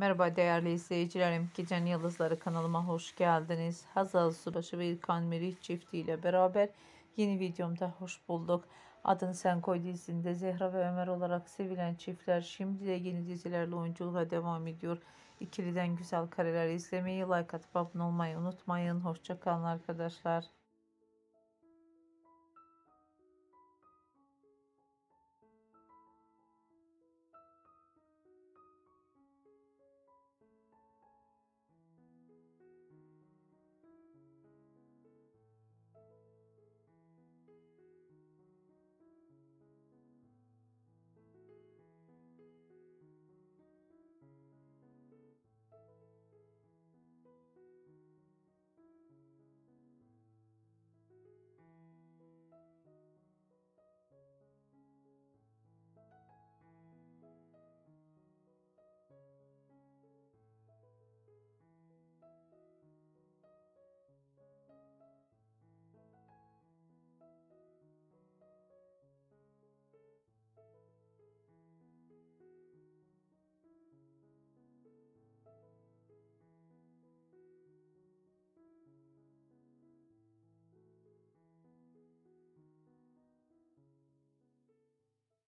Merhaba değerli izleyicilerim. Gecenin Yıldızları kanalıma hoş geldiniz. Hazal Subaşı ve İlkan Meriç çiftiyle beraber yeni videomda hoş bulduk. Adını Sen Koy dizisinde Zehra ve Ömer olarak sevilen çiftler şimdi de yeni dizilerle oyunculuğa devam ediyor. İkiliden güzel kareler izlemeyi, like atıp abone olmayı unutmayın. Hoşça kalın arkadaşlar.